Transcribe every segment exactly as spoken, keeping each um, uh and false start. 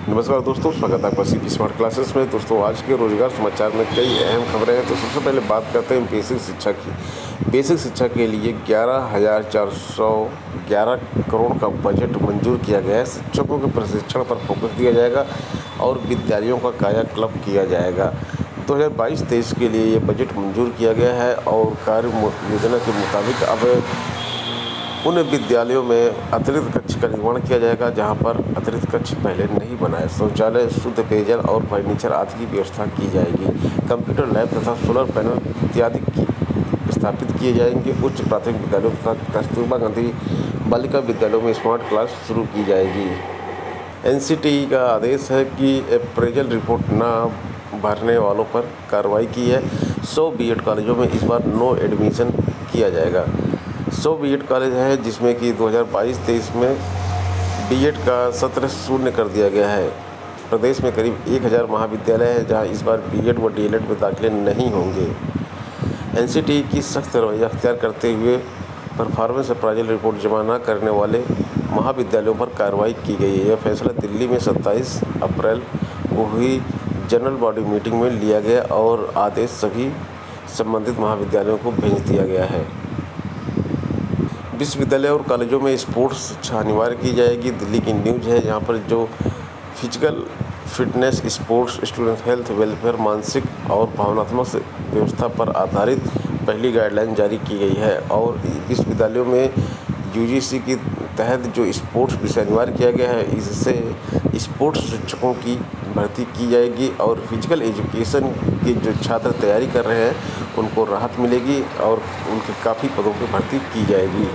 नमस्कार दोस्तों, स्वागत है आपका सीपी स्मार्ट क्लासेस में। दोस्तों, आज के रोजगार समाचार में कई अहम खबरें हैं। तो सबसे पहले बात करते हैं बेसिक शिक्षा की। बेसिक शिक्षा के लिए ग्यारह हज़ार चार सौ ग्यारह करोड़ का बजट मंजूर किया गया है। शिक्षकों के प्रशिक्षण पर फोकस दिया जाएगा और विद्यालयों का कायाकल्प किया जाएगा। दो हज़ार बाईस तेईस के लिए ये बजट मंजूर किया गया है और कार्य योजना के मुताबिक अब उन विद्यालयों में अतिरिक्त कक्ष का निर्माण किया जाएगा जहां पर अतिरिक्त कक्ष पहले नहीं बना है। शौचालय, शुद्ध पेयजल और फर्नीचर आदि की व्यवस्था की जाएगी। कंप्यूटर लैब तथा सोलर पैनल इत्यादि की स्थापित किए जाएंगे। उच्च प्राथमिक विद्यालयों तथा कस्तूरबा गांधी बालिका विद्यालयों में स्मार्ट क्लास शुरू की जाएगी। एन सी टी ई का आदेश है कि अप्रेजल रिपोर्ट न भरने वालों पर कार्रवाई की है। सौ बी एड कॉलेजों में इस बार नो एडमिशन किया जाएगा। सौ बी एड कॉलेज है जिसमें कि दो हज़ार बाईस तेईस में बी एड का सत्र शून्य कर दिया गया है। प्रदेश में करीब एक हज़ार महाविद्यालय हैं जहां इस बार बी एड व डी एल एड में दाखिले नहीं होंगे। एन सी टी ई की सख्त रवैया अख्तियार करते हुए परफॉर्मेंस अप्राइजल रिपोर्ट जमा न करने वाले महाविद्यालयों पर कार्रवाई की गई है। यह फैसला दिल्ली में सत्ताईस अप्रैल को हुई जनरल बॉडी मीटिंग में लिया गया और आदेश सभी संबंधित महाविद्यालयों को भेज दिया गया है। विश्वविद्यालय और कॉलेजों में स्पोर्ट्स शिक्षा अनिवार्य की जाएगी। दिल्ली की न्यूज़ है यहाँ पर जो physical fitness, sports, student health, welfare, मानसिक और भावनात्मक व्यवस्था पर आधारित पहली गाइडलाइन जारी की गई है और विश्वविद्यालयों में यू जी सी के तहत जो स्पोर्ट्स विषय अनिवार्य किया गया है, इससे स्पोर्ट्स शिक्षकों की भर्ती की जाएगी और फिजिकल एजुकेशन के जो छात्र तैयारी कर रहे हैं उनको राहत मिलेगी और उनके काफ़ी पदों पर भर्ती की जाएगी।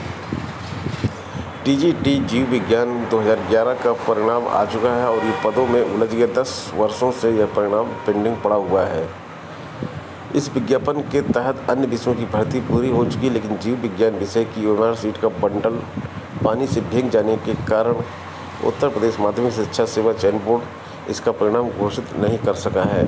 टी जी टी जीव विज्ञान दो हज़ार ग्यारह का परिणाम आ चुका है और ये पदों में उलझ गए। दस वर्षों से यह परिणाम पेंडिंग पड़ा हुआ है। इस विज्ञापन के तहत अन्य विषयों की भर्ती पूरी हो चुकी, लेकिन जीव विज्ञान विषय की ओ एम आर सीट का बंडल पानी से भीग जाने के कारण उत्तर प्रदेश माध्यमिक शिक्षा सेवा चयन बोर्ड इसका परिणाम घोषित नहीं कर सका है।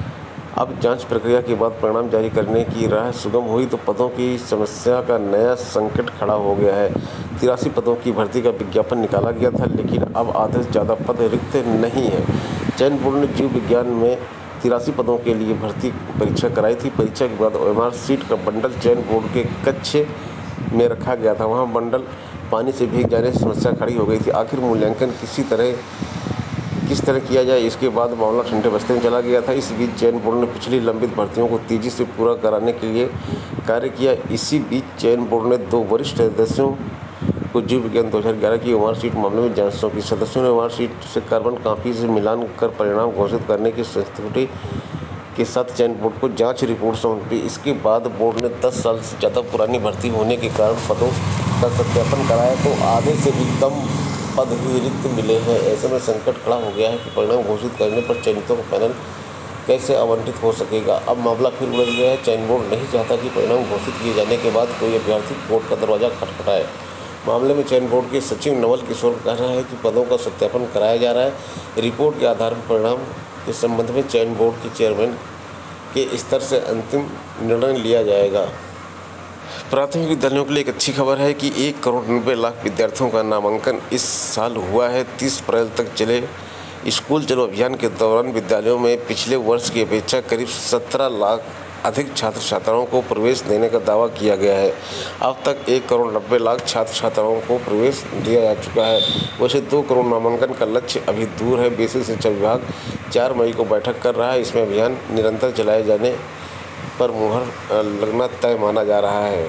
अब जांच प्रक्रिया के बाद परिणाम जारी करने की राह सुगम हुई तो पदों की समस्या का नया संकट खड़ा हो गया है। तिरासी पदों की भर्ती का विज्ञापन निकाला गया था, लेकिन अब आधे से ज़्यादा पद रिक्त नहीं हैं। चयन बोर्ड ने जीव विज्ञान में तिरासी पदों के लिए भर्ती परीक्षा कराई थी। परीक्षा के बाद ओ एम आर सीट का बंडल चयन बोर्ड के कक्ष में रखा गया था। वहाँ बंडल पानी से भीग जाने से समस्या खड़ी हो गई थी। आखिर मूल्यांकन किसी तरह किस तरह किया जाए, इसके बाद मामला ठंडे बस्ते में चला गया था। इस बीच चयन बोर्ड ने पिछली लंबित भर्तियों को तेजी से पूरा कराने के लिए कार्य किया। इसी बीच चयन बोर्ड ने दो वरिष्ठ सदस्यों को जीव विज्ञान दो हज़ार ग्यारह की ओ एम आर सीट मामले में जांच सौंपी। सदस्यों ने ओ एम आर सीट से कार्बन कॉपी से मिलान कर परिणाम घोषित करने की संस्तुति के साथ चयन बोर्ड को जांच रिपोर्ट सौंपी। इसके बाद बोर्ड ने दस साल से ज़्यादा पुरानी भर्ती होने के कारण पदों का सत्यापन कराया तो आधे से भी कम पद ही रिक्त मिले हैं। ऐसे में संकट खड़ा हो गया है कि परिणाम घोषित करने पर चयनितों को पैनल कैसे आवंटित हो सकेगा। अब मामला फिर उलझ गया है। चयन बोर्ड नहीं चाहता कि परिणाम घोषित किए जाने के बाद कोई अभ्यर्थी बोर्ड का दरवाज़ा खटखटाए। मामले में चयन बोर्ड के सचिव नवल किशोर कह रहे हैं कि पदों का सत्यापन कराया जा रहा है। रिपोर्ट के आधार पर परिणाम के संबंध में चयन बोर्ड के चेयरमैन के स्तर से अंतिम निर्णय लिया जाएगा। प्राथमिक विद्यालयों के लिए एक अच्छी खबर है कि एक करोड़ नब्बे लाख विद्यार्थियों का नामांकन इस साल हुआ है। तीस अप्रैल तक चले स्कूल चलो अभियान के दौरान विद्यालयों में पिछले वर्ष की अपेक्षा करीब सत्रह लाख अधिक छात्र छात्राओं को प्रवेश देने का दावा किया गया है। अब तक एक करोड़ नब्बे लाख छात्र छात्राओं को प्रवेश दिया जा चुका है। वैसे दो करोड़ नामांकन का लक्ष्य अभी दूर है। बेसिक शिक्षा विभाग चार मई को बैठक कर रहा है। इसमें अभियान निरंतर चलाए जाने पर मुहर लगना तय माना जा रहा है।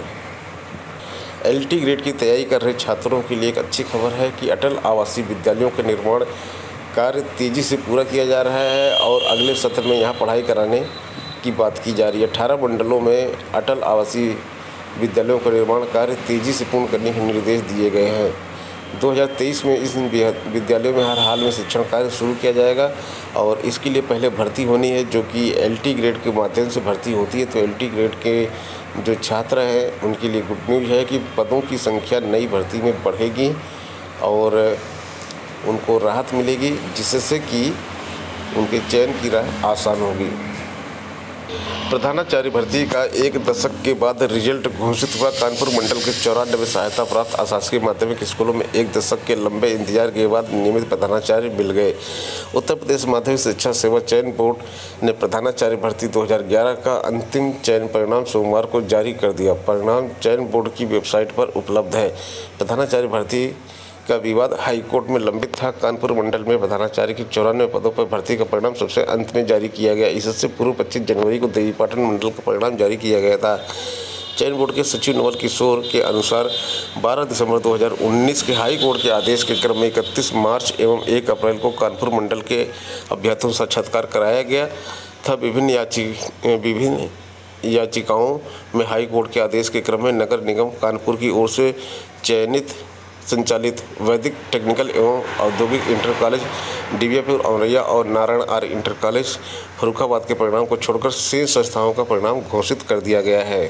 एल टी ग्रेड की तैयारी कर रहे छात्रों के लिए एक अच्छी खबर है कि अटल आवासीय विद्यालयों का निर्माण कार्य तेज़ी से पूरा किया जा रहा है और अगले सत्र में यहाँ पढ़ाई कराने की बात की जा रही है। अठारह मंडलों में अटल आवासीय विद्यालयों का निर्माण कार्य तेज़ी से पूर्ण करने के निर्देश दिए गए हैं। दो हज़ार तेईस में इस विद्यालयों में हर हाल में शिक्षण कार्य शुरू किया जाएगा और इसके लिए पहले भर्ती होनी है जो कि एल टी ग्रेड के माध्यम से भर्ती होती है। तो एल टी ग्रेड के जो छात्र हैं उनके लिए गुड न्यूज़ है कि पदों की संख्या नई भर्ती में बढ़ेगी और उनको राहत मिलेगी, जिससे कि उनके चयन की राह आसान होगी। प्रधानाचार्य भर्ती का एक दशक के बाद रिजल्ट घोषित हुआ। कानपुर मंडल के चौरानवे सहायता प्राप्त अशासकीय माध्यमिक स्कूलों में एक दशक के लंबे इंतजार के बाद नियमित प्रधानाचार्य मिल गए। उत्तर प्रदेश माध्यमिक शिक्षा सेवा चयन बोर्ड ने प्रधानाचार्य भर्ती दो हज़ार ग्यारह का अंतिम चयन परिणाम सोमवार को जारी कर दिया। परिणाम चयन बोर्ड की वेबसाइट पर उपलब्ध है। प्रधानाचार्य भर्ती का विवाद हाईकोर्ट में लंबित था। कानपुर मंडल में प्रधानाचार्य की चौरानवे पदों पर भर्ती का परिणाम सबसे अंत में जारी किया गया। इससे पूर्व पच्चीस जनवरी को देवीपाटन मंडल का परिणाम जारी किया गया था। चयन बोर्ड के सचिव नवल किशोर के अनुसार बारह दिसंबर दो हज़ार उन्नीस के हाई कोर्ट के आदेश के क्रम में इकतीस मार्च एवं एक अप्रैल को कानपुर मंडल के अभ्यर्थियों से साक्षात्कार कराया गया था। विभिन्न याची विभिन्न याचिकाओं में हाई कोर्ट के आदेश के क्रम में नगर निगम कानपुर की ओर से चयनित संचालित वैदिक टेक्निकल एवं औद्योगिक इंटर कॉलेज डीवीएपुर औरैया और नारायण आर्य इंटर कॉलेज फर्रुखाबाद के परिणाम को छोड़कर शेष संस्थाओं का परिणाम घोषित कर दिया गया है।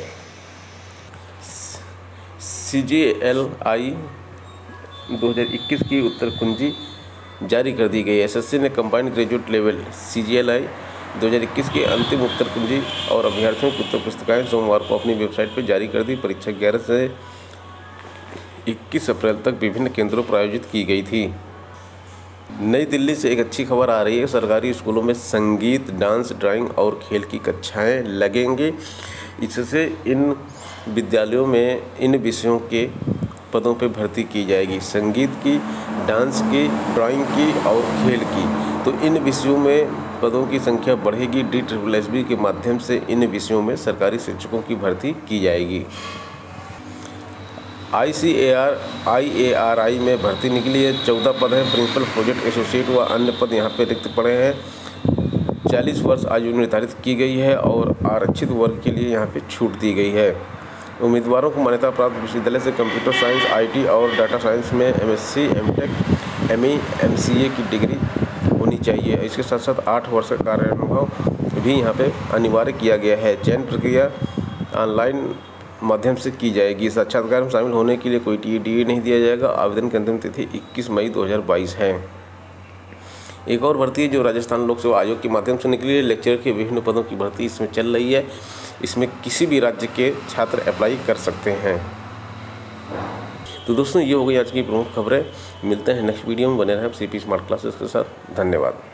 सीजीएलआई दो हज़ार इक्कीस की उत्तर कुंजी जारी कर दी गई। एसएससी ने कंबाइंड ग्रेजुएट लेवल सीजीएलआई दो हज़ार इक्कीस की अंतिम उत्तर कुंजी और अभ्यर्थियों की उत्तर पुस्तिकाएं सोमवार को अपनी वेबसाइट पर जारी कर दी। परीक्षा ग्यारह से इक्कीस अप्रैल तक विभिन्न केंद्रों पर आयोजित की गई थी। नई दिल्ली से एक अच्छी खबर आ रही है। सरकारी स्कूलों में संगीत, डांस, ड्राइंग और खेल की कक्षाएं लगेंगे। इससे इन विद्यालयों में इन विषयों के पदों पर भर्ती की जाएगी। संगीत की, डांस की, ड्राइंग की और खेल की। तो इन विषयों में पदों की संख्या बढ़ेगी। डी ट्रिपल एस बी के माध्यम से इन विषयों में सरकारी शिक्षकों की भर्ती की जाएगी। आई सी A R I A R आई में भर्ती निकली है। चौदह पद हैं। प्रिंसिपल, प्रोजेक्ट एसोसिएट व अन्य पद यहाँ पे रिक्त पड़े हैं। चालीस वर्ष आयु निर्धारित की गई है और आरक्षित वर्ग के लिए यहाँ पे छूट दी गई है। उम्मीदवारों को मान्यता प्राप्त विश्वविद्यालय से कंप्यूटर साइंस, आई टी और डाटा साइंस में M S C, M Tech, M E, M C A की डिग्री होनी चाहिए। इसके साथ साथ आठ वर्ष का कार्यानुभव भी यहाँ पे अनिवार्य किया गया है। चयन प्रक्रिया ऑनलाइन माध्यम से की जाएगी। साक्षात्कार में शामिल होने के लिए कोई टी डी नहीं दिया जाएगा। आवेदन की अंतिम तिथि इक्कीस मई दो हज़ार बाईस है। एक और भर्ती है जो राजस्थान लोक सेवा आयोग के माध्यम से निकली है। लेक्चरर के विभिन्न पदों की भर्ती इसमें चल रही है। इसमें किसी भी राज्य के छात्र अप्लाई कर सकते हैं। तो दोस्तों, ये हो गई आज की प्रमुख खबरें। मिलते हैं नेक्स्ट वीडियो में। बने रहें सी पी स्मार्ट क्लासेस के साथ। धन्यवाद।